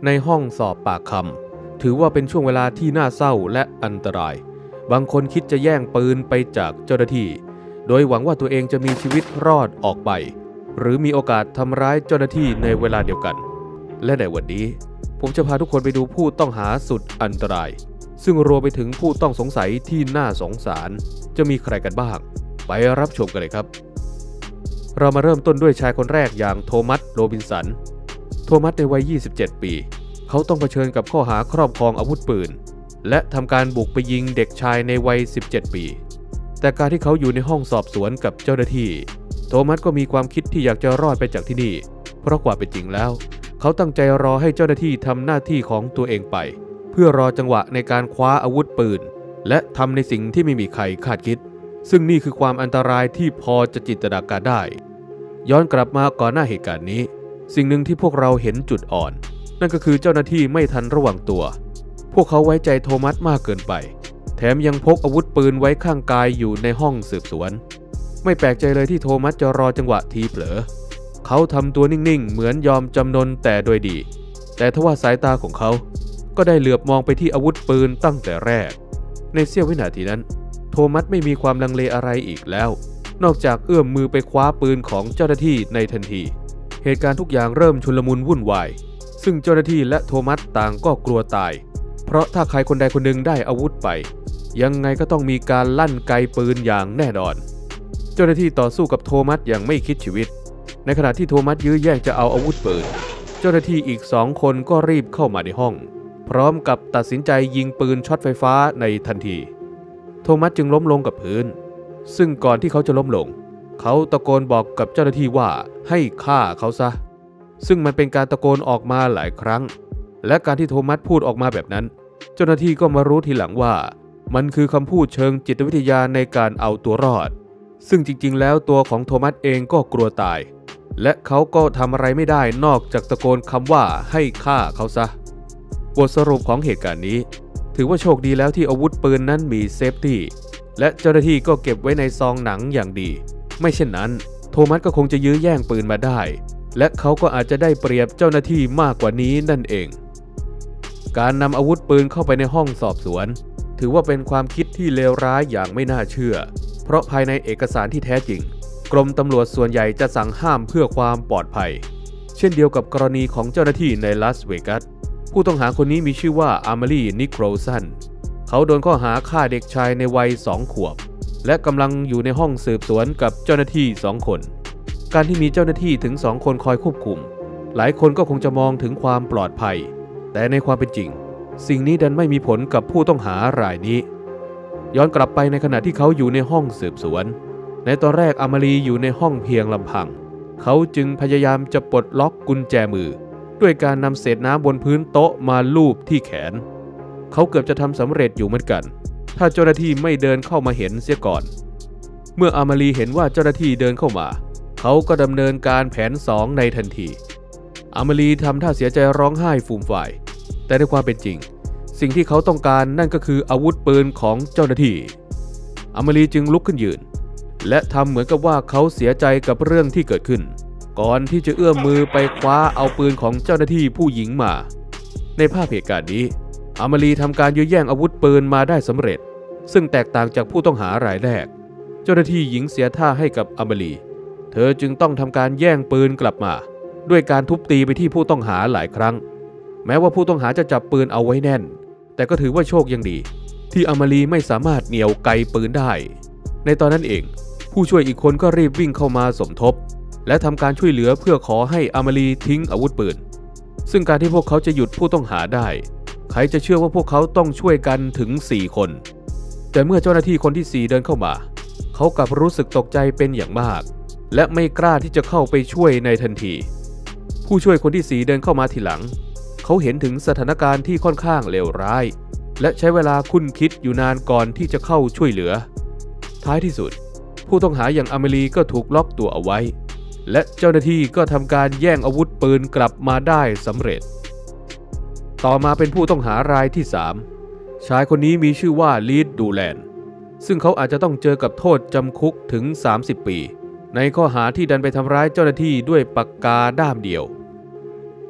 ในห้องสอบปากคำถือว่าเป็นช่วงเวลาที่น่าเศร้าและอันตรายบางคนคิดจะแย่งปืนไปจากเจ้าหน้าที่โดยหวังว่าตัวเองจะมีชีวิตรอดออกไปหรือมีโอกาสทำร้ายเจ้าหน้าที่ในเวลาเดียวกันและในวันนี้ผมจะพาทุกคนไปดูผู้ต้องหาสุดอันตรายซึ่งรวมไปถึงผู้ต้องสงสัยที่น่าสงสารจะมีใครกันบ้างไปรับชมกันเลยครับเรามาเริ่มต้นด้วยชายคนแรกอย่างโทมัสโรบินสันโทมัสในวัย27ปีเขาต้องเผชิญกับข้อหาครอบครองอาวุธปืนและทำการบุกไปยิงเด็กชายในวัย17ปีแต่การที่เขาอยู่ในห้องสอบสวนกับเจ้าหน้าที่โทมัสก็มีความคิดที่อยากจะรอดไปจากที่นี่เพราะความเป็นจริงแล้วเขาตั้งใจรอให้เจ้าหน้าที่ทำหน้าที่ของตัวเองไปเพื่อรอจังหวะในการคว้าอาวุธปืนและทำในสิ่งที่ไม่มีใครคาดคิดซึ่งนี่คือความอันตรายที่พอจะจินตนาการได้ย้อนกลับมาก่อนหน้าเหตุการณ์นี้สิ่งหนึ่งที่พวกเราเห็นจุดอ่อนนั่นก็คือเจ้าหน้าที่ไม่ทันระวังตัวพวกเขาไว้ใจโทมัสมากเกินไปแถมยังพกอาวุธปืนไว้ข้างกายอยู่ในห้องสืบสวนไม่แปลกใจเลยที่โทมัสจะรอจังหวะทีเผลอเขาทำตัวนิ่งๆเหมือนยอมจำนนแต่โดยดีแต่ทว่าสายตาของเขาก็ได้เหลือบมองไปที่อาวุธปืนตั้งแต่แรกในเสี้ยววินาทีนั้นโทมัสไม่มีความลังเลอะไรอีกแล้วนอกจากเอื้อมมือไปคว้าปืนของเจ้าหน้าที่ในทันทีเหตุการณ์ทุกอย่างเริ่มชุลมุนวุ่นวายซึ่งเจ้าหน้าที่และโทมัสต่างก็กลัวตายเพราะถ้าใครคนใดคนหนึ่งได้อาวุธไปยังไงก็ต้องมีการลั่นไกปืนอย่างแน่นอนเจ้าหน้าที่ต่อสู้กับโทมัสอย่างไม่คิดชีวิตในขณะที่โทมัสยื้อแย่งจะเอาอาวุธปืนเจ้าหน้าที่อีก2 คนก็รีบเข้ามาในห้องพร้อมกับตัดสินใจยิงปืนช็อตไฟฟ้าในทันทีโทมัสจึงล้มลงกับพื้นซึ่งก่อนที่เขาจะล้มลงเขาตะโกนบอกกับเจ้าหน้าที่ว่าให้ฆ่าเขาซะซึ่งมันเป็นการตะโกนออกมาหลายครั้งและการที่โทมัสพูดออกมาแบบนั้นเจ้าหน้าที่ก็มารู้ทีหลังว่ามันคือคำพูดเชิงจิตวิทยาในการเอาตัวรอดซึ่งจริงๆแล้วตัวของโทมัสเองก็กลัวตายและเขาก็ทำอะไรไม่ได้นอกจากตะโกนคำว่าให้ฆ่าเขาซะบทสรุปของเหตุการณ์นี้ถือว่าโชคดีแล้วที่อาวุธปืนนั้นมีเซฟตี้และเจ้าหน้าที่ก็เก็บไว้ในซองหนังอย่างดีไม่เช่นนั้นโทมัสก็คงจะยื้อแย่งปืนมาได้และเขาก็อาจจะได้เปรียบเจ้าหน้าที่มากกว่านี้นั่นเองการนำอาวุธปืนเข้าไปในห้องสอบสวนถือว่าเป็นความคิดที่เลวร้ายอย่างไม่น่าเชื่อเพราะภายในเอกสารที่แท้จริงกรมตำรวจส่วนใหญ่จะสั่งห้ามเพื่อความปลอดภัยเช่นเดียวกับกรณีของเจ้าหน้าที่ในลาสเวกัสผู้ต้องหาคนนี้มีชื่อว่าอามารีนิโคลสันเขาโดนข้อหาฆ่าเด็กชายในวัย2 ขวบและกำลังอยู่ในห้องสืบสวนกับเจ้าหน้าที่2 คนการที่มีเจ้าหน้าที่ถึง2 คนคอยควบคุมหลายคนก็คงจะมองถึงความปลอดภัยแต่ในความเป็นจริงสิ่งนี้ดันไม่มีผลกับผู้ต้องหารายนี้ย้อนกลับไปในขณะที่เขาอยู่ในห้องสืบสวนในตอนแรกอามารีอยู่ในห้องเพียงลำพังเขาจึงพยายามจะปลดล็อกกุญแจมือด้วยการนำเศษน้ำบนพื้นโต๊ะมาลูบที่แขนเขาเกือบจะทำสำเร็จอยู่เหมือนกันถ้าเจ้าหน้าที่ไม่เดินเข้ามาเห็นเสียก่อนเมื่ออามารีเห็นว่าเจ้าหน้าที่เดินเข้ามาเขาก็ดำเนินการแผน2ในทันทีอามารีทำท่าเสียใจร้องไห้ฟูมฝ่ายแต่ในความเป็นจริงสิ่งที่เขาต้องการนั่นก็คืออาวุธปืนของเจ้าหน้าที่อามารีจึงลุกขึ้นยืนและทำเหมือนกับว่าเขาเสียใจกับเรื่องที่เกิดขึ้นก่อนที่จะเอื้อมมือไปคว้าเอาปืนของเจ้าหน้าที่ผู้หญิงมาในภาพเหตุการณ์นี้อามารีทำการยื้อแย่งอาวุธปืนมาได้สำเร็จซึ่งแตกต่างจากผู้ต้องหารายแรกเจ้าหน้าที่หญิงเสียท่าให้กับอามารีเธอจึงต้องทำการแย่งปืนกลับมาด้วยการทุบตีไปที่ผู้ต้องหาหลายครั้งแม้ว่าผู้ต้องหาจะจับปืนเอาไว้แน่นแต่ก็ถือว่าโชคยังดีที่อามารีไม่สามารถเหนี่ยวไกปืนได้ในตอนนั้นเองผู้ช่วยอีกคนก็รีบวิ่งเข้ามาสมทบและทำการช่วยเหลือเพื่อขอให้อามารีทิ้งอาวุธปืนซึ่งการที่พวกเขาจะหยุดผู้ต้องหาได้ใครจะเชื่อว่าพวกเขาต้องช่วยกันถึง4 คนแต่เมื่อเจ้าหน้าที่คนที่4เดินเข้ามาเขากลับรู้สึกตกใจเป็นอย่างมากและไม่กล้าที่จะเข้าไปช่วยในทันทีผู้ช่วยคนที่4เดินเข้ามาทีหลังเขาเห็นถึงสถานการณ์ที่ค่อนข้างเลวร้ายและใช้เวลาคุ้นคิดอยู่นานก่อนที่จะเข้าช่วยเหลือท้ายที่สุดผู้ต้องหาอย่างอามารีก็ถูกล็อกตัวเอาไว้และเจ้าหน้าที่ก็ทำการแย่งอาวุธปืนกลับมาได้สำเร็จต่อมาเป็นผู้ต้องหารายที่3ชายคนนี้มีชื่อว่าลีดดูแลนซึ่งเขาอาจจะต้องเจอกับโทษจำคุกถึง30 ปีในข้อหาที่ดันไปทำร้ายเจ้าหน้าที่ด้วยปากกาด้ามเดียว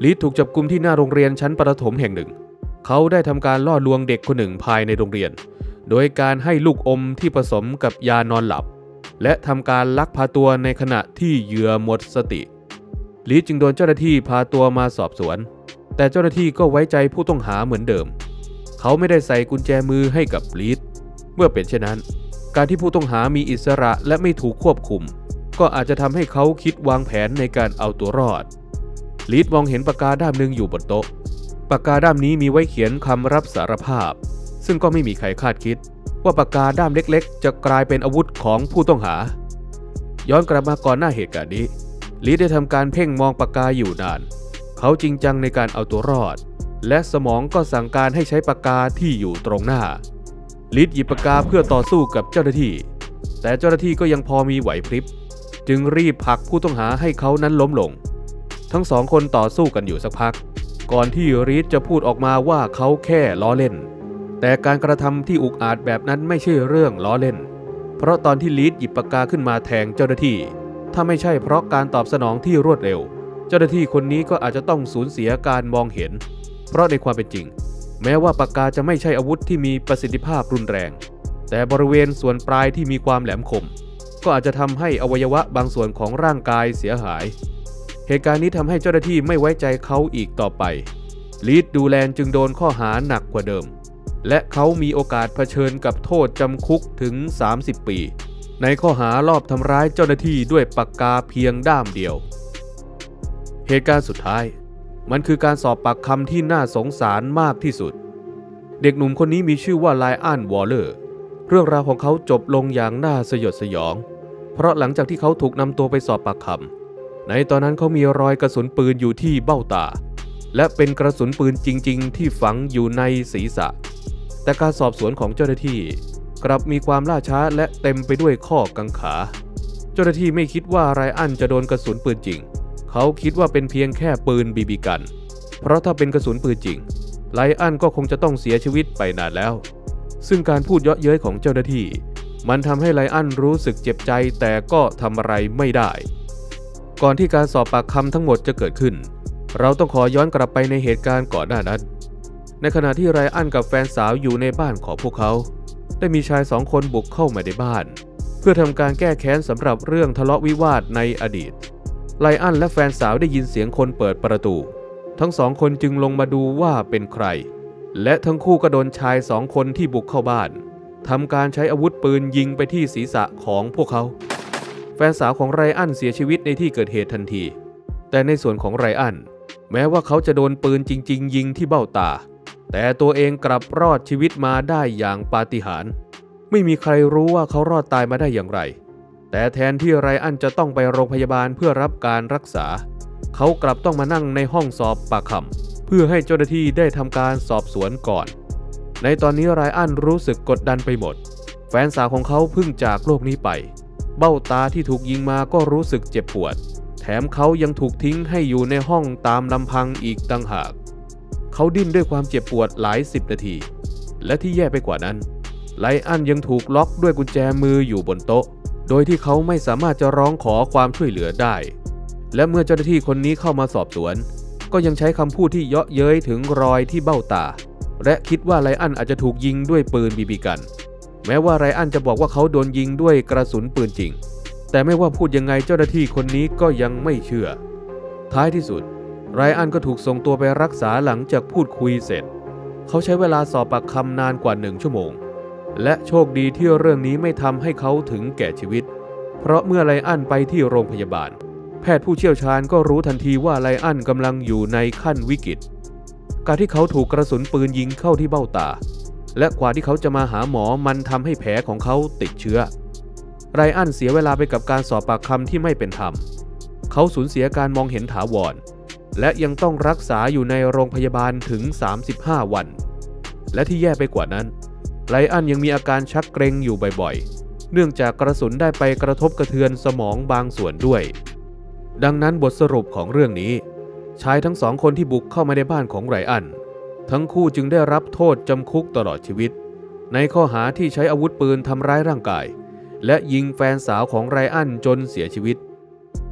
ลีดถูกจับกุมที่หน้าโรงเรียนชั้นประถมแห่งหนึ่งเขาได้ทำการล่อลวงเด็กคนหนึ่งภายในโรงเรียนโดยการให้ลูกอมที่ผสมกับยานอนหลับและทำการลักพาตัวในขณะที่เหยื่อหมดสติลีดจึงโดนเจ้าหน้าที่พาตัวมาสอบสวนแต่เจ้าหน้าที่ก็ไว้ใจผู้ต้องหาเหมือนเดิมเขาไม่ได้ใส่กุญแจมือให้กับลีดเมื่อเป็นเช่นนั้นการที่ผู้ต้องหามีอิสระและไม่ถูกควบคุมก็อาจจะทำให้เขาคิดวางแผนในการเอาตัวรอดลีดมองเห็นปากกาด้ามหนึ่งอยู่บนโต๊ะปากกาด้ามนี้มีไว้เขียนคำรับสารภาพซึ่งก็ไม่มีใครคาดคิดว่าปากกาด้ามเล็กๆจะกลายเป็นอาวุธของผู้ต้องหาย้อนกลับมาก่อนหน้าเหตุการณ์นี้ลีดได้ทำการเพ่งมองปากกาอยู่นานเขาจริงจังในการเอาตัวรอดและสมองก็สั่งการให้ใช้ปากกาที่อยู่ตรงหน้าลีดหยิบปากกาเพื่อต่อสู้กับเจ้าหน้าที่แต่เจ้าหน้าที่ก็ยังพอมีไหวพริบจึงรีบผลักผู้ต้องหาให้เขานั้นล้มลงทั้งสองคนต่อสู้กันอยู่สักพักก่อนที่ลีดจะพูดออกมาว่าเขาแค่ล้อเล่นแต่การกระทำที่อุกอาจแบบนั้นไม่ใช่เรื่องล้อเล่นเพราะตอนที่ลีดหยิบปากกาขึ้นมาแทงเจ้าหน้าที่ถ้าไม่ใช่เพราะการตอบสนองที่รวดเร็วเจ้าหน้าที่คนนี้ก็อาจจะต้องสูญเสียการมองเห็นเพราะในความเป็นจริงแม้ว่าปากกาจะไม่ใช่อาวุธที่มีประสิทธิภาพรุนแรงแต่บริเวณส่วนปลายที่มีความแหลมคมก็อาจจะทำให้อวัยวะบางส่วนของร่างกายเสียหายเหตุการณ์นี้ทำให้เจ้าหน้าที่ไม่ไว้ใจเขาอีกต่อไปลีดดูแลนจึงโดนข้อหาหนักกว่าเดิมและเขามีโอกาสเผชิญกับโทษจำคุกถึง30 ปีในข้อหาลอบทำร้ายเจ้าหน้าที่ด้วยปากกาเพียงด้ามเดียวเหตุการณ์สุดท้ายมันคือการสอบปากคำที่น่าสงสารมากที่สุดเด็กหนุ่มคนนี้มีชื่อว่าไลอ้อนวอลเลอร์เรื่องราวของเขาจบลงอย่างน่าสยดสยองเพราะหลังจากที่เขาถูกนำตัวไปสอบปากคำในตอนนั้นเขามีรอยกระสุนปืนอยู่ที่เบ้าตาและเป็นกระสุนปืนจริงๆที่ฝังอยู่ในศีรษะแต่การสอบสวนของเจ้าหน้าที่กลับมีความล่าช้าและเต็มไปด้วยข้อกังขาเจ้าหน้าที่ไม่คิดว่าไลอ้อนจะโดนกระสุนปืนจริงเขาคิดว่าเป็นเพียงแค่ปืนบีบีกันเพราะถ้าเป็นกระสุนปืนจริงไลอ้อนก็คงจะต้องเสียชีวิตไปนานแล้วซึ่งการพูดเยาะเย้ยของเจ้าหน้าที่มันทำให้ไลอ้อนรู้สึกเจ็บใจแต่ก็ทำอะไรไม่ได้ก่อนที่การสอบปากคำทั้งหมดจะเกิดขึ้นเราต้องขอย้อนกลับไปในเหตุการณ์ก่อนหน้านั้นในขณะที่ไลอ้อนกับแฟนสาวอยู่ในบ้านของพวกเขาได้มีชาย2 คนบุกเข้ามาในบ้านเพื่อทำการแก้แค้นสำหรับเรื่องทะเลาะวิวาทในอดีตไลอ้อนและแฟนสาวได้ยินเสียงคนเปิดประตูทั้ง2 คนจึงลงมาดูว่าเป็นใครและทั้งคู่ก็โดนชาย2 คนที่บุกเข้าบ้านทำการใช้อาวุธปืนยิงไปที่ศีรษะของพวกเขาแฟนสาวของไลอ้อนเสียชีวิตในที่เกิดเหตุทันทีแต่ในส่วนของไลอ้อนแม้ว่าเขาจะโดนปืนจริงๆยิงที่เบ้าตาแต่ตัวเองกลับรอดชีวิตมาได้อย่างปาฏิหาริย์ไม่มีใครรู้ว่าเขารอดตายมาได้อย่างไรแต่แทนที่ไลอ้อนจะต้องไปโรงพยาบาลเพื่อรับการรักษาเขากลับต้องมานั่งในห้องสอบปากคำเพื่อให้เจ้าหน้าที่ได้ทำการสอบสวนก่อนในตอนนี้ไลอ้อนรู้สึกกดดันไปหมดแฟนสาวของเขาเพิ่งจากโลกนี้ไปเบ้าตาที่ถูกยิงมาก็รู้สึกเจ็บปวดแถมเขายังถูกทิ้งให้อยู่ในห้องตามลำพังอีกต่างหากเขาดิ้นด้วยความเจ็บปวดหลาย10 นาทีและที่แย่ไปกว่านั้นไลอ้อนยังถูกล็อกด้วยกุญแจมืออยู่บนโต๊ะโดยที่เขาไม่สามารถจะร้องขอความช่วยเหลือได้และเมื่อเจ้าหน้าที่คนนี้เข้ามาสอบสวนก็ยังใช้คำพูดที่เยาะเย้ยถึงรอยที่เบ้าตาและคิดว่าไลอ้อนอาจจะถูกยิงด้วยปืนบีบีกันแม้ว่าไลอ้อนจะบอกว่าเขาโดนยิงด้วยกระสุนปืนจริงแต่ไม่ว่าพูดยังไงเจ้าหน้าที่คนนี้ก็ยังไม่เชื่อท้ายที่สุดไลอ้อนก็ถูกส่งตัวไปรักษาหลังจากพูดคุยเสร็จเขาใช้เวลาสอบปากคำนานกว่า1 ชั่วโมงและโชคดีที่เรื่องนี้ไม่ทำให้เขาถึงแก่ชีวิตเพราะเมื่อไลอ้อนไปที่โรงพยาบาลแพทย์ผู้เชี่ยวชาญก็รู้ทันทีว่าไลอ้อนกำลังอยู่ในขั้นวิกฤตการที่เขาถูกกระสุนปืนยิงเข้าที่เบ้าตาและกว่าที่เขาจะมาหาหมอมันทำให้แผลของเขาติดเชื้อไลอ้อนเสียเวลาไปกับการสอบปากคำที่ไม่เป็นธรรมเขาสูญเสียการมองเห็นถาวรและยังต้องรักษาอยู่ในโรงพยาบาลถึง35 วันและที่แย่ไปกว่านั้นไลอ้อนยังมีอาการชักเกร็งอยู่บ่อยๆเนื่องจากกระสุนได้ไปกระทบกระเทือนสมองบางส่วนด้วยดังนั้นบทสรุปของเรื่องนี้ชายทั้ง2 คนที่บุกเข้ามาในบ้านของไลอ้อนทั้งคู่จึงได้รับโทษจำคุกตลอดชีวิตในข้อหาที่ใช้อาวุธปืนทำร้ายร่างกายและยิงแฟนสาวของไลอ้อนจนเสียชีวิต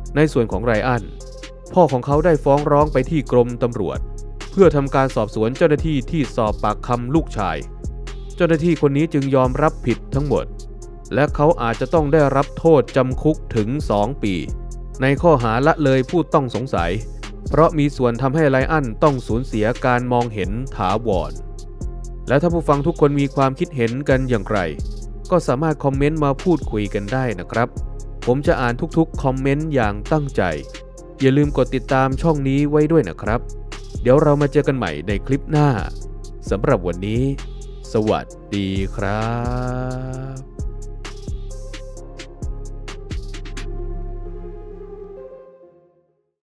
ในส่วนของไรอันพ่อของเขาได้ฟ้องร้องไปที่กรมตำรวจเพื่อทำการสอบสวนเจ้าหน้าที่ที่สอบปากคำลูกชายเจ้าหน้าที่คนนี้จึงยอมรับผิดทั้งหมดและเขาอาจจะต้องได้รับโทษจำคุกถึง2 ปีในข้อหาละเลยผู้ต้องสงสัยเพราะมีส่วนทำให้ไรอันต้องสูญเสียการมองเห็นถาวรและถ้าผู้ฟังทุกคนมีความคิดเห็นกันอย่างไรก็สามารถคอมเมนต์มาพูดคุยกันได้นะครับผมจะอ่านทุกๆคอมเมนต์อย่างตั้งใจอย่าลืมกดติดตามช่องนี้ไว้ด้วยนะครับเดี๋ยวเรามาเจอกันใหม่ในคลิปหน้าสำหรับวันนี้สวัสดีครับ